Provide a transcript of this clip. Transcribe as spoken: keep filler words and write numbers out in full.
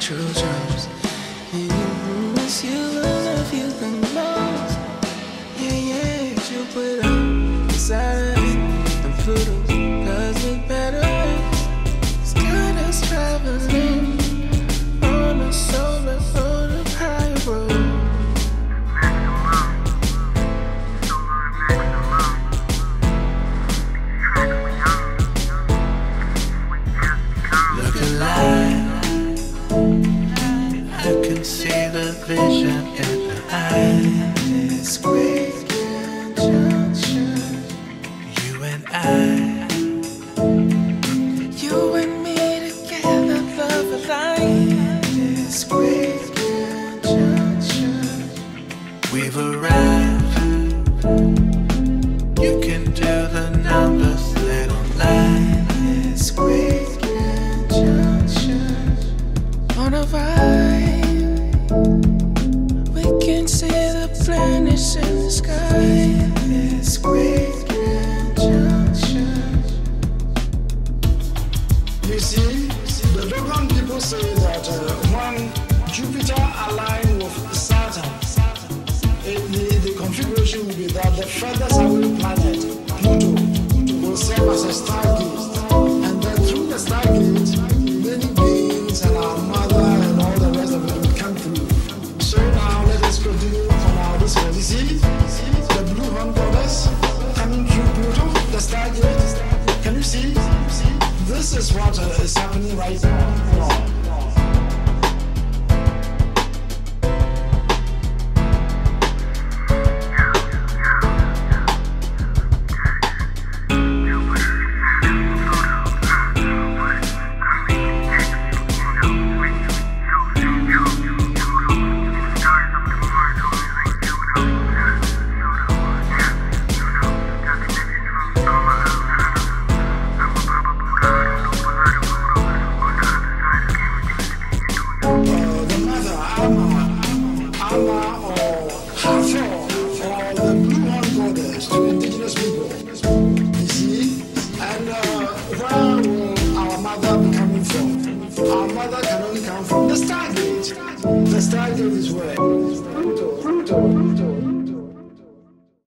true charms. And you miss you, I love you the most. Yeah, yeah, you put up beside us and Pluto does it better. Sky is traveling on a solar on a high road. Look alive, I can see the vision in the eyes. Great conjunction, you and I, you and me together, love alive. This great conjunction, we've arrived. You can do the numbers, they don't lie. This great conjunction, on a vibe. We can see the planets in the sky. This great conjunction. You see, the Dogon people say that uh, when Jupiter aligns with Saturn, it, the, the configuration will be that the furthest away planet, Pluto, will serve as a stargate. And then through the stargate, many beings and our mother and all the rest of it will come through. So now let us continue on our this one. You see, the blue horn goddess coming through Pluto, the stargate. Can you see? This is what uh, is happening right now. Our mother can only come from the stargate. The stargate is where?